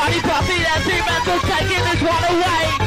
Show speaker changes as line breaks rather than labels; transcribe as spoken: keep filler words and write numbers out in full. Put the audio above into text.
party puppy, that demon just taking this one away.